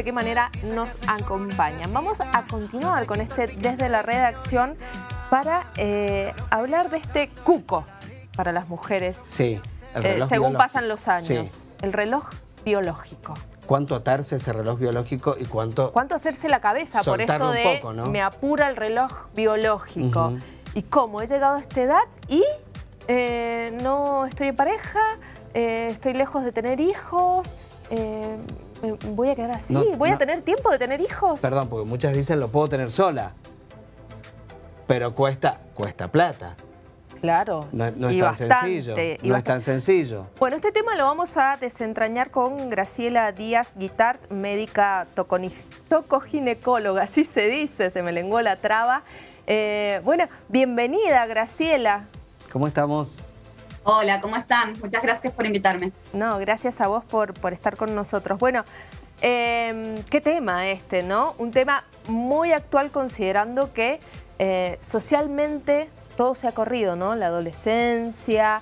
qué manera nos acompañan. Vamos a continuar con este desde la redacción para hablar de este cuco para las mujeres. Sí, el reloj según biológico. Pasan los años. Sí. El reloj biológico. ¿Cuánto atarse ese reloj biológico y cuánto hacerse la cabeza por esto soltarlo de un poco, ¿no? Me apura el reloj biológico? ¿Y cómo? He llegado a esta edad y no estoy en pareja, estoy lejos de tener hijos, voy a quedar así, voy a tener tiempo de tener hijos. Perdón, porque muchas dicen lo puedo tener sola, pero cuesta plata. Claro, No es tan sencillo. No es tan sencillo. Bueno, este tema lo vamos a desentrañar con Graciela Díaz Guitart, médica tocoginecóloga, así se dice, se me lenguó la traba. Bueno, bienvenida, Graciela. ¿Cómo estamos? Hola, ¿cómo están? Muchas gracias por invitarme. No, gracias a vos por estar con nosotros. Bueno, qué tema este, ¿no? Un tema muy actual considerando que socialmente todo se ha corrido, ¿no? La adolescencia,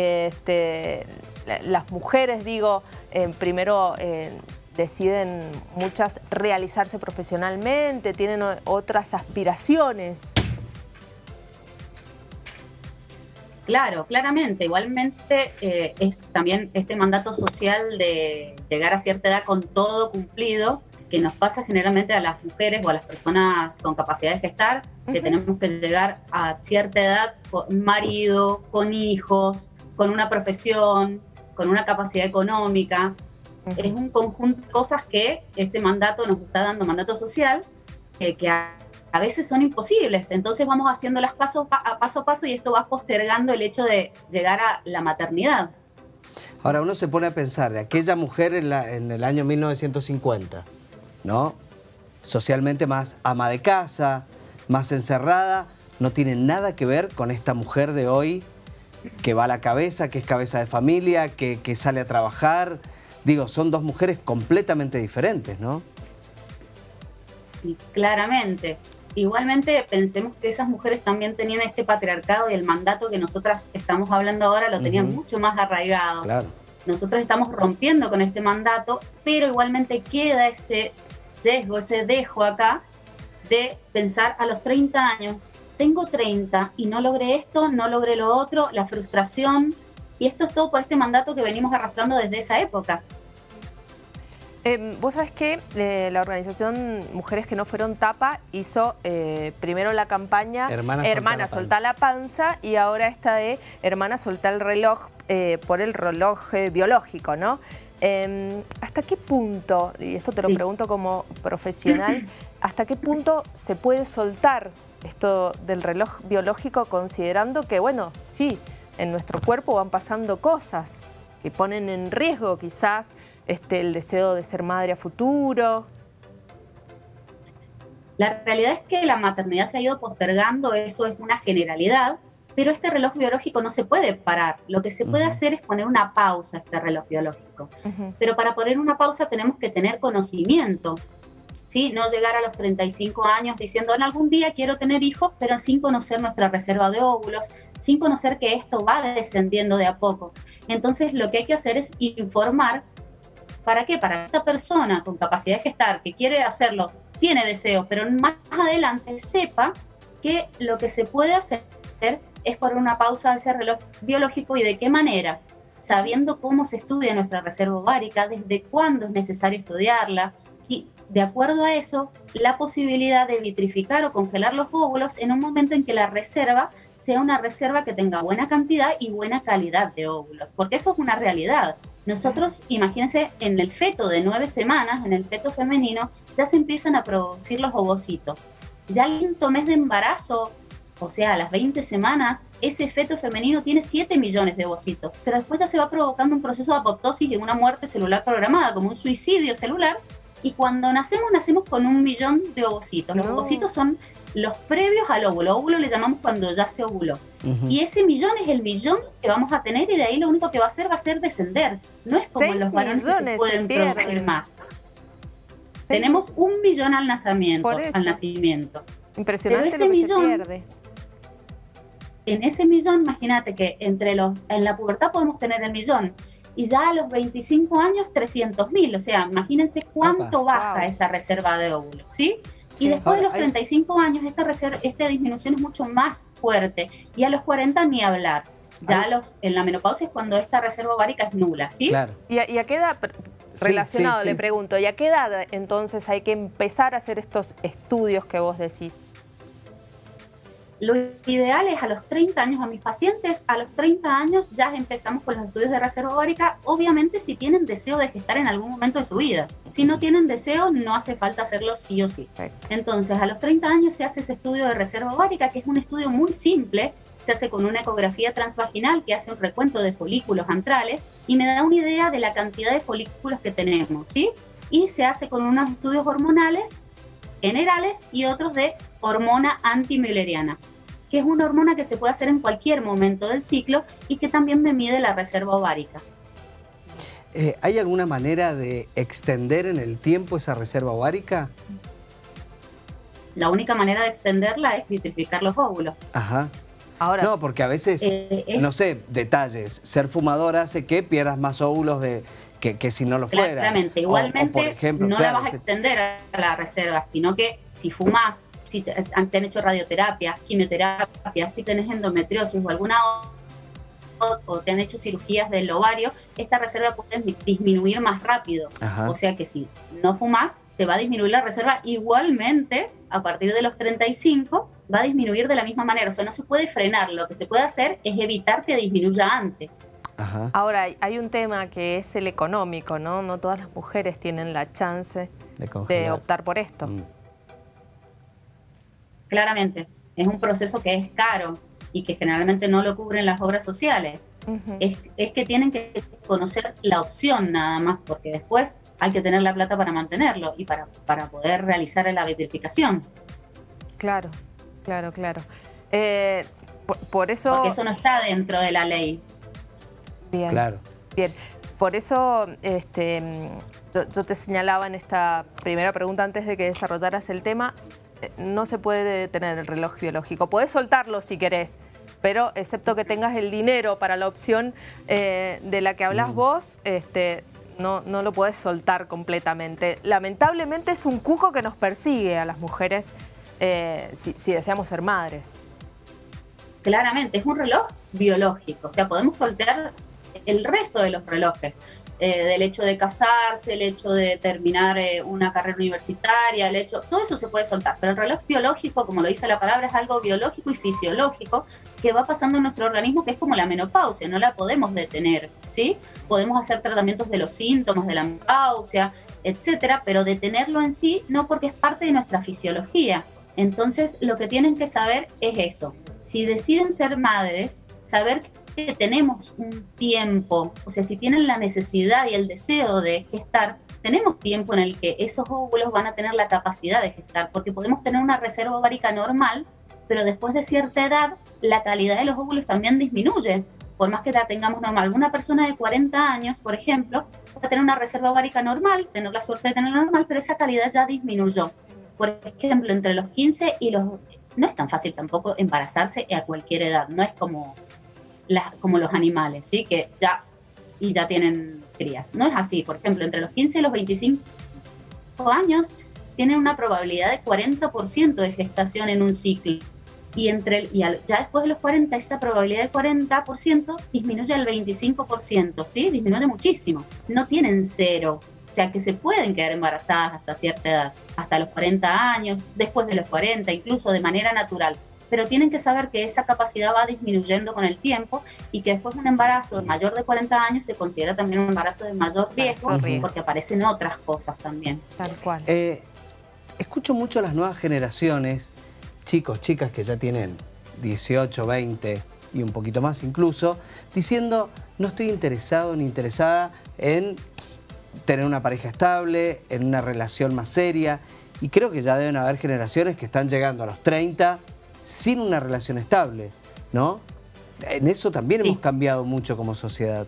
las mujeres, digo, primero deciden muchas realizarse profesionalmente, tienen otras aspiraciones. Claro, claramente. Igualmente es también este mandato social de llegar a cierta edad con todo cumplido, que nos pasa generalmente a las mujeres o a las personas con capacidad de gestar, que tenemos que llegar a cierta edad con un marido, con hijos, con una profesión, con una capacidad económica. Es un conjunto de cosas que este mandato nos está dando, mandato social, que a veces son imposibles. Entonces vamos haciéndolas paso a paso y esto va postergando el hecho de llegar a la maternidad. Ahora uno se pone a pensar de aquella mujer en el año 1950, ¿no? Socialmente más ama de casa, más encerrada, no tiene nada que ver con esta mujer de hoy que va a la cabeza, que es cabeza de familia, que sale a trabajar. Digo, son dos mujeres completamente diferentes, ¿no? Sí, claramente. Igualmente pensemos que esas mujeres también tenían este patriarcado y el mandato que nosotras estamos hablando ahora lo tenían mucho más arraigado. Claro. Nosotros estamos rompiendo con este mandato, pero igualmente queda ese sesgo, ese dejo acá de pensar a los 30 años, tengo 30 y no logré esto, no logré lo otro, la frustración, y esto es todo por este mandato que venimos arrastrando desde esa época. Vos sabés que la organización Mujeres que no fueron tapa hizo primero la campaña Hermana soltá la panza y ahora esta de Hermana soltá el reloj por el reloj biológico, ¿no? ¿Hasta qué punto, y esto te lo pregunto como profesional, hasta qué punto se puede soltar esto del reloj biológico considerando que, bueno, sí, en nuestro cuerpo van pasando cosas que ponen en riesgo quizás el deseo de ser madre a futuro? La realidad es que la maternidad se ha ido postergando, eso es una generalidad, pero este reloj biológico no se puede parar. Lo que se puede hacer es poner una pausa a este reloj biológico. Pero para poner una pausa tenemos que tener conocimiento, ¿sí? No llegar a los 35 años diciendo en algún día quiero tener hijos, pero sin conocer nuestra reserva de óvulos, sin conocer que esto va descendiendo de a poco. Entonces lo que hay que hacer es informar. ¿Para qué? Para esta persona con capacidad de gestar, que quiere hacerlo, tiene deseos, pero más adelante sepa que lo que se puede hacer es poner una pausa a ese reloj biológico y de qué manera, sabiendo cómo se estudia nuestra reserva ovárica, desde cuándo es necesario estudiarla y de acuerdo a eso, la posibilidad de vitrificar o congelar los óvulos en un momento en que la reserva sea una reserva que tenga buena cantidad y buena calidad de óvulos, porque eso es una realidad. Nosotros, imagínense, en el feto de 9 semanas, en el feto femenino, ya se empiezan a producir los ovocitos. Ya el quinto mes de embarazo, o sea, a las 20 semanas, ese feto femenino tiene 7 millones de ovocitos, pero después ya se va provocando un proceso de apoptosis y una muerte celular programada, como un suicidio celular, y cuando nacemos, nacemos con 1 millón de ovocitos. Los ovocitos son los previos al óvulo. Óvulo le llamamos cuando ya se ovuló. Y ese millón es el millón que vamos a tener y de ahí lo único que va a ser descender. No es como los varones que se pueden producir más. Tenemos 1 millón al nacimiento. Impresionante. Pero ese millón, en ese millón, imagínate que en la pubertad podemos tener el millón. y ya a los 25 años 300.000, o sea, imagínense cuánto baja esa reserva de óvulos, ¿sí? Y después de los 35 años esta disminución es mucho más fuerte, y a los 40 ni hablar. Ya en la menopausia es cuando esta reserva ovárica es nula, ¿sí? Claro. ¿Y a qué edad, relacionado, le pregunto, y a qué edad entonces hay que empezar a hacer estos estudios que vos decís? Lo ideal es a los 30 años. A mis pacientes, a los 30 años ya empezamos con los estudios de reserva ovárica, obviamente si tienen deseo de gestar en algún momento de su vida. Si no tienen deseo, no hace falta hacerlo sí o sí. Entonces, a los 30 años se hace ese estudio de reserva ovárica, que es un estudio muy simple. Se hace con una ecografía transvaginal que hace un recuento de folículos antrales y me da una idea de la cantidad de folículos que tenemos, ¿sí? Y se hace con unos estudios hormonales generales y otros de hormona antimülleriana, que es una hormona que se puede hacer en cualquier momento del ciclo y que también me mide la reserva ovárica. ¿Hay alguna manera de extender en el tiempo esa reserva ovárica? La única manera de extenderla es vitrificar los óvulos. Ajá. Ahora, no, porque a veces, no sé, detalles, ser fumador hace que pierdas más óvulos que si no lo fuera. Claramente, igualmente por ejemplo, no la vas a extender a la reserva, sino que si fumas, si te han hecho radioterapia, quimioterapia, si tenés endometriosis o alguna o te han hecho cirugías del ovario, esta reserva puede disminuir más rápido. Ajá. O sea que si no fumas, te va a disminuir la reserva igualmente a partir de los 35, va a disminuir de la misma manera. O sea, no se puede frenar. Lo que se puede hacer es evitar que disminuya antes. Ajá. Ahora, hay un tema que es el económico, ¿no? No todas las mujeres tienen la chance de optar por esto. Claramente, es un proceso que es caro y que generalmente no lo cubren las obras sociales. Es que tienen que conocer la opción nada más, porque después hay que tener la plata para mantenerlo y para poder realizar la vitrificación. Claro, claro, claro. Por eso... Porque eso no está dentro de la ley. Bien, claro. Bien, por eso yo te señalaba en esta primera pregunta antes de que desarrollaras el tema, no se puede detener el reloj biológico. Podés soltarlo si querés, pero excepto que tengas el dinero para la opción de la que hablas vos, no lo podés soltar completamente. Lamentablemente es un cuco que nos persigue a las mujeres si deseamos ser madres. Claramente, es un reloj biológico, o sea, podemos soltar el resto de los relojes, del hecho de casarse, el hecho de terminar una carrera universitaria, todo eso se puede soltar, pero el reloj biológico, como lo dice la palabra, es algo biológico y fisiológico que va pasando en nuestro organismo, que es como la menopausia, no la podemos detener, ¿sí? Podemos hacer tratamientos de los síntomas de la menopausia, etcétera, pero detenerlo en sí no, porque es parte de nuestra fisiología. Entonces, lo que tienen que saber es eso. Si deciden ser madres, saber que tenemos un tiempo, o sea, si tienen la necesidad y el deseo de gestar, tenemos tiempo en el que esos óvulos van a tener la capacidad de gestar, porque podemos tener una reserva ovárica normal, pero después de cierta edad, la calidad de los óvulos también disminuye, por más que la tengamos normal. Una persona de 40 años, por ejemplo, puede tener una reserva ovárica normal, tener la suerte de tenerla normal, pero esa calidad ya disminuyó. Por ejemplo, entre los 15 y los... No es tan fácil tampoco embarazarse a cualquier edad, no es como los animales, ¿sí? Que ya tienen crías. No es así. Por ejemplo, entre los 15 y los 25 años tienen una probabilidad de 40% de gestación en un ciclo. Y ya después de los 40, esa probabilidad del 40% disminuye al 25%, ¿sí? Disminuye muchísimo. No tienen cero. O sea, que se pueden quedar embarazadas hasta cierta edad, hasta los 40 años, después de los 40, incluso de manera natural. Pero tienen que saber que esa capacidad va disminuyendo con el tiempo y que después de un embarazo mayor de 40 años se considera también un embarazo de mayor riesgo, porque aparecen otras cosas también. Tal cual. Escucho mucho a las nuevas generaciones, chicos, chicas que ya tienen 18, 20 y un poquito más incluso, diciendo no estoy interesado ni interesada en tener una pareja estable, en una relación más seria, y creo que ya deben haber generaciones que están llegando a los 30 sin una relación estable, ¿no? En eso también hemos cambiado mucho como sociedad.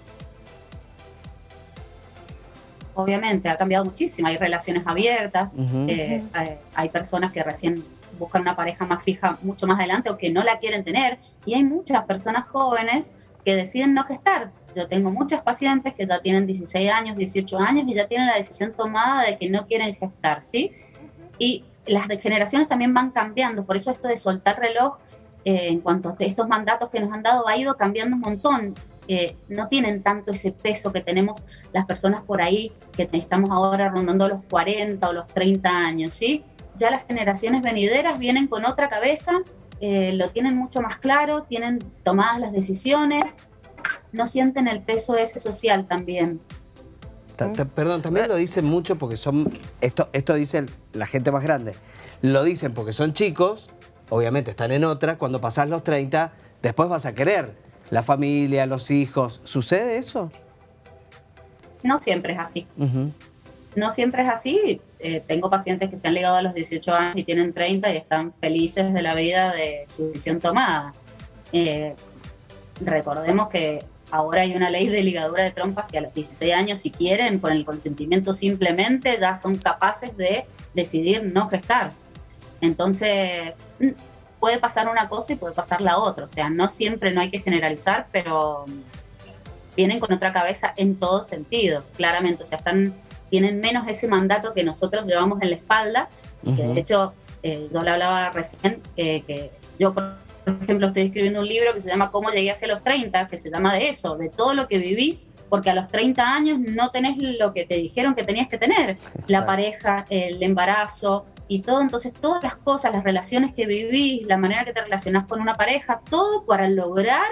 Obviamente, ha cambiado muchísimo. Hay relaciones abiertas, hay personas que recién buscan una pareja más fija mucho más adelante o que no la quieren tener, y hay muchas personas jóvenes que deciden no gestar, Yo tengo muchas pacientes que ya tienen 16 años, 18 años y ya tienen la decisión tomada de que no quieren gestar, ¿sí? Y las generaciones también van cambiando, por eso esto de soltar reloj, en cuanto a estos mandatos que nos han dado, ha ido cambiando un montón. No tienen tanto ese peso que tenemos las personas por ahí, que estamos ahora rondando los 40 o los 30 años, ¿sí? Ya las generaciones venideras vienen con otra cabeza, lo tienen mucho más claro, tienen tomadas las decisiones, no sienten el peso ese social también. Perdón, también lo dicen mucho porque son, esto dicen la gente más grande, lo dicen porque son chicos, obviamente están en otra, cuando pasás los 30, después vas a querer la familia, los hijos. ¿Sucede eso? No siempre es así. No siempre es así. Tengo pacientes que se han ligado a los 18 años y tienen 30 y están felices de la vida de su decisión tomada. Recordemos que ahora hay una ley de ligadura de trompas que a los 16 años, si quieren, con el consentimiento simplemente, ya son capaces de decidir no gestar. Entonces, puede pasar una cosa y puede pasar la otra. O sea, no siempre, no hay que generalizar, pero vienen con otra cabeza en todo sentido, claramente. O sea, tienen menos ese mandato que nosotros llevamos en la espalda. Que de hecho, yo le hablaba recién que yo, por ejemplo, estoy escribiendo un libro que se llama Cómo llegué hacia los 30, que se llama de eso, de todo lo que vivís, porque a los 30 años no tenés lo que te dijeron que tenías que tener. Exacto. La pareja, el embarazo y todo. Entonces, todas las cosas, las relaciones que vivís, la manera que te relacionás con una pareja, todo para lograr.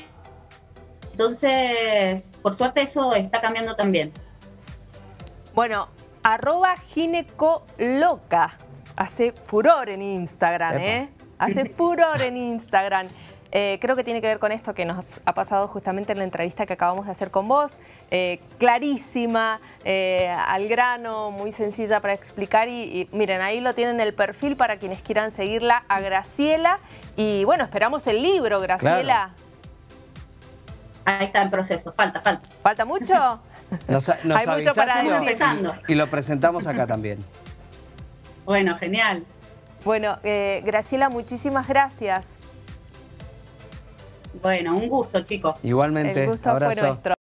Entonces, por suerte eso está cambiando también. Bueno, @ginecoloca. Hace furor en Instagram, ¿eh? Hace furor en Instagram. Creo que tiene que ver con esto que nos ha pasado justamente en la entrevista que acabamos de hacer con vos. Clarísima, al grano, muy sencilla para explicar. Y miren, ahí lo tienen el perfil para quienes quieran seguirla, a Graciela. Y bueno, esperamos el libro, Graciela. Claro. Ahí está en proceso, falta. ¿Falta mucho? Nos hay mucho para empezando. Y lo presentamos acá también. Bueno, genial. Bueno, Graciela, muchísimas gracias. Bueno, un gusto, chicos. Igualmente, el gusto abrazo. fue nuestro.